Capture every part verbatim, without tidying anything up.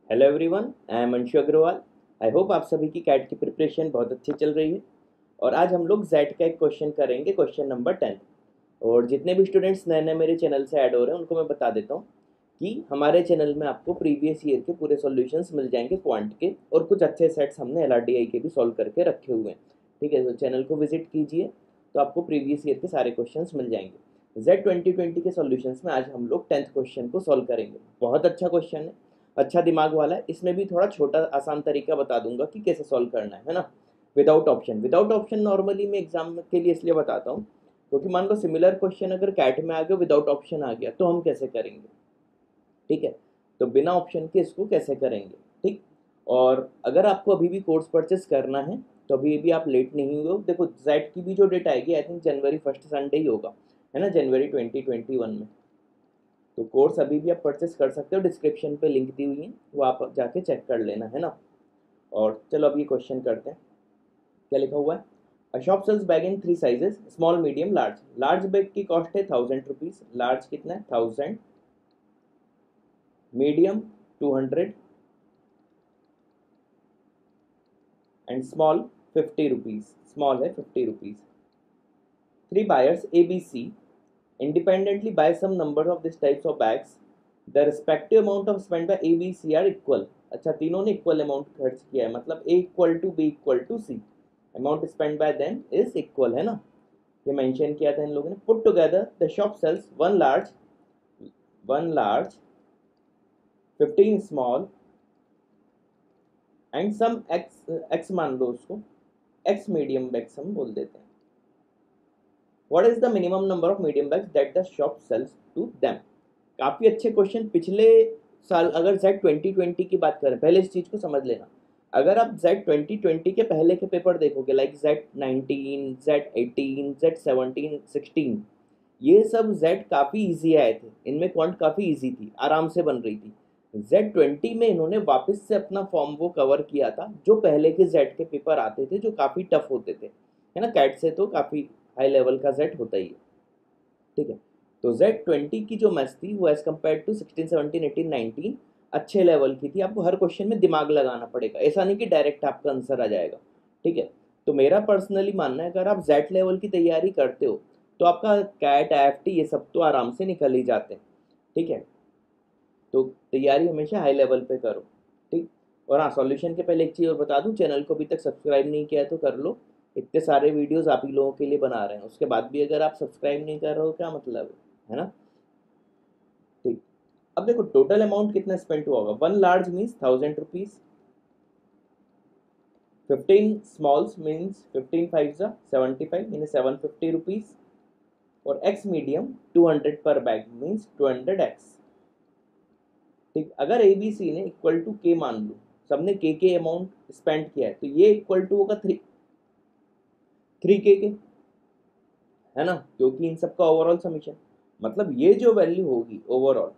Hello everyone, I am Anshu Agrawal. I hope आप सभी की कैट की प्रिपरेशन बहुत अच्छी चल रही है। और आज हम लोग जेड का एक क्वेश्चन करेंगे, क्वेश्चन नंबर टेंथ। और जितने भी स्टूडेंट्स नए नए मेरे चैनल से ऐड हो रहे हैं उनको मैं बता देता हूँ कि हमारे चैनल में आपको प्रीवियस ईयर के पूरे सॉल्यूशंस मिल जाएंगे क्वांट के, और कुछ अच्छे सेट्स हमने एल आर डी आई के भी सॉल्व करके रखे हुए हैं। ठीक है, तो चैनल को विजिट कीजिए तो आपको प्रीवियस ईयर के सारे क्वेश्चंस मिल जाएंगे। जेड ट्वेंटी ट्वेंटी के सॉल्यूशंस में आज हम लोग टेंथ क्वेश्चन को सॉल्व करेंगे। बहुत अच्छा क्वेश्चन है, अच्छा दिमाग वाला है। इसमें भी थोड़ा छोटा आसान तरीका बता दूंगा कि कैसे सॉल्व करना है है ना। Without option without option normally मैं एग्जाम के लिए इसलिए बताता हूँ क्योंकि मान लो सिमिलर क्वेश्चन अगर कैट में आ गया विदाउट ऑप्शन आ गया तो हम कैसे करेंगे। ठीक है, तो बिना ऑप्शन के इसको कैसे करेंगे। ठीक, और अगर आपको अभी भी कोर्स परचेस करना है तो अभी भी आप लेट नहीं हुए हो। देखो जेड की भी जो डेट आएगी आई थिंक जनवरी फर्स्ट संडे ही होगा, है ना, जनवरी ट्वेंटी ट्वेंटी वन में। तो कोर्स अभी भी आप परचेस कर सकते हो, डिस्क्रिप्शन पे लिंक दी हुई है, वो आप जाके चेक कर लेना, है ना। और चलो अभी क्वेश्चन करते हैं। क्या लिखा हुआ है? A shop sells bag in three sizes, small medium large. Large bag की कॉस्ट है थाउजेंड रुपीज। लार्ज कितना है? Thousand. Medium two hundred. And small fifty rupees. Small है fifty rupees. Three buyers A B C independently buy some number of these types of bags. The respective amount of spent by A, B, C are equal. अच्छा, तीनों ने equal amount खर्च किया है, मतलब A equal to B equal to C. Amount spend by them is equal, है ना। ये मेंशन किया था इन लोगों ने। Put together the shop sells one large one large fifteen small and some X X मान लो उसको, एक्स मीडियम बैग्स हम बोल देते हैं। What is the minimum number of medium bags that the shop sells to them. काफी अच्छे question. पिछले साल अगर जेड ट्वेंटी ट्वेंटी की बात करें, पहले इस चीज को समझ लेना। अगर आप जेड ट्वेंटी ट्वेंटी के पहले के पेपर देखोगे, like Z nineteen, Z eighteen, Z seventeen, sixteen, ये सब जेड काफी इजी आए थे। इनमें क्वांट काफी इजी थी, आराम से बन रही थी। जेड ट्वेंटी में इन्होंने वापस से अपना फॉर्म वो कवर किया था जो पहले के जेड के पेपर आते थे, जो काफी टफ होते थे, है ना। कैट से तो काफी हाई लेवल का जेड होता ही है। ठीक है, तो जेड ट्वेंटी की जो मैथ्स थी वो as compare to sixteen, seventeen, eighteen, nineteen अच्छे लेवल की थी। आपको हर क्वेश्चन में दिमाग लगाना पड़ेगा, ऐसा नहीं कि डायरेक्ट आपका आंसर आ जाएगा। ठीक है, तो मेरा पर्सनली मानना है अगर आप जेड लेवल की तैयारी करते हो तो आपका कैट, एफ टी, ये सब तो आराम से निकल ही जाते हैं। ठीक है, तो तैयारी हमेशा हाई लेवल पे करो। ठीक, और हाँ, सॉल्यूशन के पहले एक चीज़ और बता दूं, चैनल को अभी तक सब्सक्राइब नहीं किया है तो कर लो। इतने सारे वीडियोस आप ही लोगों के लिए बना रहे हैं, उसके बाद भी अगर आप सब्सक्राइब नहीं कर रहे हो क्या मतलब है है ना। ठीक, अब देखो टोटल अमाउंट कितना स्पेंड हुआ होगा। One large means thousand rupees, fifteen smalls means fifteen five जा seventy five mean seven fifty rupees, और X medium two hundred per bag means two hundred X. ठीक, अगर ए बी सी ने इक्वल टू के मान लो, सबने के के अमाउंट स्पेंड किया है, तो ये इक्वल टू होगा थ्री थ्री के के, है ना, क्योंकि इन सबका ओवरऑल समीशन, मतलब ये जो वैल्यू होगी ओवरऑल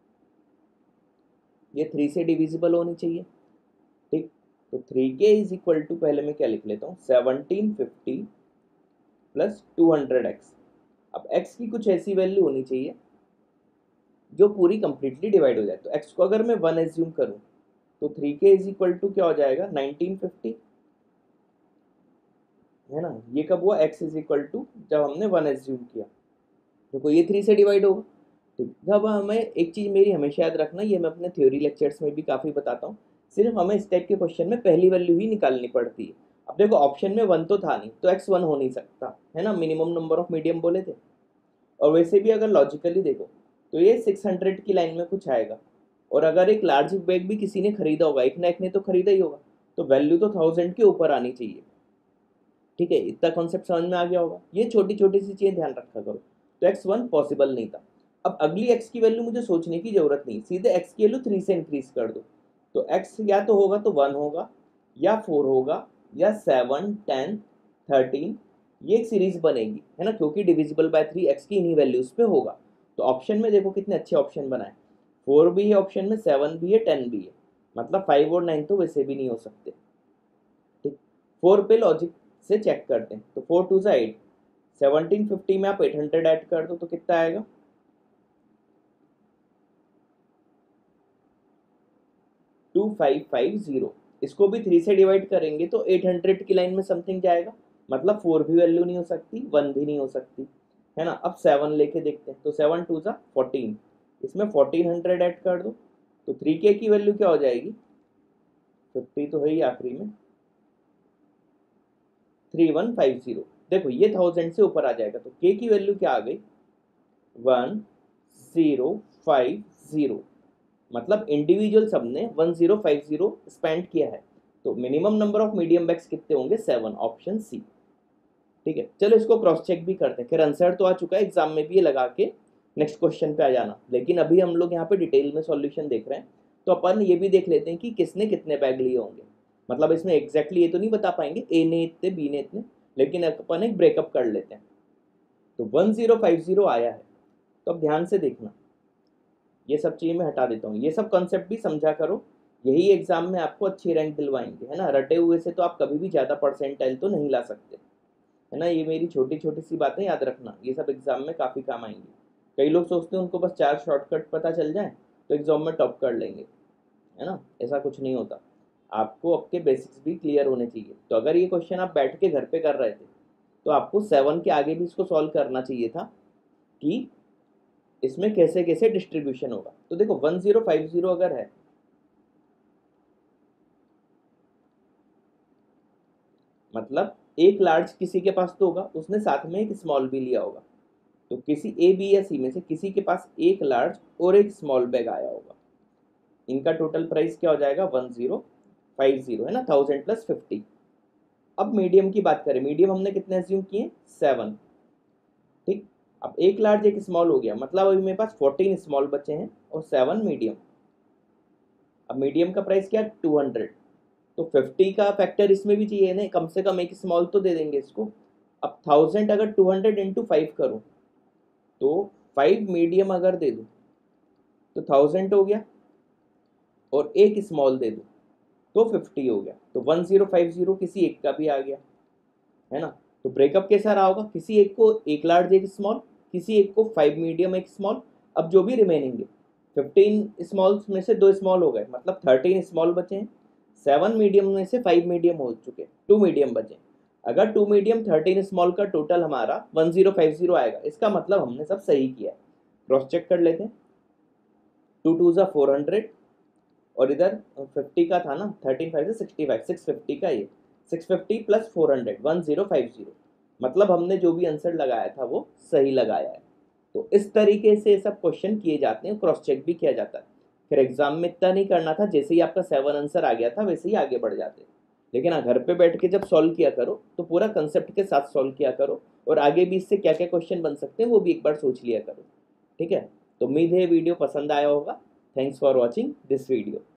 ये थ्री से डिविजिबल होनी चाहिए। ठीक, तो थ्री के इज इक्वल टू, पहले मैं क्या लिख लेता हूँ, seventeen fifty plus two hundred X. अब एक्स की कुछ ऐसी वैल्यू होनी चाहिए जो पूरी कंप्लीटली डिवाइड हो जाए। तो एक्स को अगर मैं वन एज्यूम करूँ तो थ्री के इज इक्वल टू क्या हो जाएगा, नाइनटीन फिफ्टी, है ना। ये कब हुआ, एक्स इज इक्वल टू जब हमने वन एज्यूम किया। देखो ये थ्री से डिवाइड होगा। ठीक, अब हमें एक चीज़ मेरी हमेशा याद रखना, ये मैं अपने थ्योरी लेक्चर्स में भी काफ़ी बताता हूँ, सिर्फ हमें इस टाइप के क्वेश्चन में पहली वैल्यू ही निकालनी पड़ती है। अब देखो ऑप्शन में वन तो था नहीं, तो एक्स वन हो नहीं सकता, है ना, मिनिमम नंबर ऑफ मीडियम बोले थे। और वैसे भी अगर लॉजिकली देखो तो ये सिक्स हंड्रेड की लाइन में कुछ आएगा। और अगर एक लार्ज बैग भी किसी ने खरीदा होगा, एक ना एक ने तो खरीदा ही होगा, तो वैल्यू तो थाउजेंड के ऊपर आनी चाहिए। ठीक है, इतना कॉन्सेप्ट समझ में आ गया होगा। ये छोटी छोटी सी चीजें ध्यान रखा करो। तो एक्स वन पॉसिबल नहीं था। अब अगली एक्स की वैल्यू मुझे सोचने की जरूरत नहीं, सीधे एक्स की वैल्यू थ्री से इंक्रीज कर दो। तो एक्स या तो होगा तो वन होगा, या फोर होगा, या सेवन, टेन, थर्टीन, ये एक सीरीज बनेगी, है ना, क्योंकि डिविजिबल बाय थ्री एक्स की इन्हीं वैल्यूज पे होगा। तो ऑप्शन में देखो कितने अच्छे ऑप्शन बनाए, फोर भी है ऑप्शन में, सेवन भी है, टेन भी है, मतलब फाइव और नाइन तो वैसे भी नहीं हो सकते। ठीक, फोर पे लॉजिक से चेक करते हैं, तो फोर टू सा एट, सेवनटीन फिफ्टी में आप एट हंड्रेड ऐड कर दो तो कितना आएगा, टू फाइव फाइव जीरो। इसको भी थ्री से डिवाइड करेंगे तो एट हंड्रेड की लाइन में समथिंग जाएगा, मतलब फोर भी वैल्यू नहीं हो सकती, वन भी नहीं हो सकती, है ना। अब सेवन लेके देखते हैं, तो सेवन टू ज़ा फोर्टीन, इसमें फोर्टीन हंड्रेड ऐड कर दो तो थ्री के की वैल्यू क्या हो जाएगी, फिफ्टी तो है ही आखिरी में, थ्री वन फाइव जीरो। देखो ये थाउजेंड से ऊपर आ जाएगा तो के की वैल्यू क्या आ गई, वन जीरो फाइव जीरो, मतलब इंडिविजुअल सबने one zero five zero spend किया है। तो minimum number of medium bags कितने होंगे, सेवन, ऑप्शन सी। ठीक है, चलो इसको क्रॉस चेक भी करते हैं। खैर आंसर तो आ चुका है, एग्जाम में भी ये लगा के नेक्स्ट क्वेश्चन पे आ जाना, लेकिन अभी हम लोग यहाँ पे डिटेल में सॉल्यूशन देख रहे हैं, तो अपन ये भी देख लेते हैं कि किसने कितने बैग लिए होंगे। मतलब इसमें एग्जैक्टली ये तो नहीं बता पाएंगे ए ने इतने, बी ने इतने, लेकिन अपन एक ब्रेकअप कर लेते हैं। तो वन जीरो फाइव जीरो आया है, तो अब ध्यान से देखना, ये सब चीज़ें मैं हटा देता हूँ, ये सब कॉन्सेप्ट भी समझा करो, यही एग्जाम में आपको अच्छी रैंक दिलवाएंगे, है ना। रटे हुए से तो आप कभी भी ज़्यादा परसेंटाइल तो नहीं ला सकते, है ना। ये मेरी छोटी छोटी सी बातें याद रखना, ये सब एग्जाम में काफ़ी काम आएंगी। कई लोग सोचते हैं उनको बस चार शॉर्टकट पता चल जाए तो एग्जाम में टॉप कर लेंगे, है ना। ऐसा कुछ नहीं होता, आपको आपके बेसिक्स भी क्लियर होने चाहिए। तो अगर ये क्वेश्चन आप बैठ के घर पे कर रहे थे तो आपको सेवन के आगे भी इसको सॉल्व करना चाहिए था कि इसमें कैसे कैसे डिस्ट्रीब्यूशन होगा। तो देखो वन जीरो फाइव जीरो अगर है, मतलब एक लार्ज किसी के पास तो होगा, उसने साथ में एक स्मॉल भी लिया होगा, तो किसी ए बी या सी में से किसी के पास एक लार्ज और एक स्मॉल बैग आया होगा, इनका टोटल प्राइस क्या हो जाएगा, वन जीरो फाइव जीरो, है ना, थाउजेंड प्लस फिफ्टी। अब मीडियम की बात करें, मीडियम हमने कितने एज्यूम किए, सेवन। ठीक, अब एक लार्ज एक स्मॉल हो गया, मतलब अभी मेरे पास फोर्टीन स्मॉल बचे हैं और सेवन मीडियम। अब मीडियम का प्राइस क्या है, टू हंड्रेड, तो फिफ्टी का फैक्टर इसमें भी चाहिए ना, कम से कम एक स्मॉल तो दे देंगे इसको। अब थाउजेंड अगर टू हंड्रेड इंटू फाइव करूँ तो फाइव मीडियम अगर दे दूँ तो थाउजेंड हो गया, और एक स्मॉल दे दूँ तो फिफ्टी हो गया, तो वन जीरो फाइव जीरो किसी एक का भी आ गया, है ना। तो ब्रेकअप कैसा रहा होगा, किसी एक को एक लार्ज एक स्मॉल, किसी एक को फाइव मीडियम एक स्मॉल। अब जो भी रिमेनिंग है, फिफ्टीन स्मॉल्स में से दो स्मॉल हो गए, मतलब थर्टीन स्मॉल बचे हैं, सेवन मीडियम में से फाइव मीडियम हो चुके, टू मीडियम बचे। अगर टू मीडियम थर्टीन स्मॉल का टोटल हमारा वन जीरो फाइव जीरो आएगा, इसका मतलब हमने सब सही किया है। क्रॉस चेक कर लेते हैं, टू टू ज़ा फोर हंड्रेड, और इधर फिफ्टी का था ना, थर्टीन फाइव से सिक्सटी फाइव, सिक्स फिफ्टी का ये, six fifty plus four hundred, one zero five zero, मतलब हमने जो भी आंसर लगाया था वो सही लगाया है। तो इस तरीके से सब क्वेश्चन किए जाते हैं, क्रॉस चेक भी किया जाता है। फिर एग्जाम में इतना नहीं करना था, जैसे ही आपका सेवन आंसर आ गया था वैसे ही आगे बढ़ जाते, लेकिन हाँ घर पे बैठ के जब सॉल्व किया करो तो पूरा कंसेप्ट के साथ सॉल्व किया करो, और आगे भी इससे क्या क्या क्वेश्चन बन सकते हैं वो भी एक बार सोच लिया करो। ठीक है, तो उम्मीद है वीडियो पसंद आया होगा। Thanks for watching this video.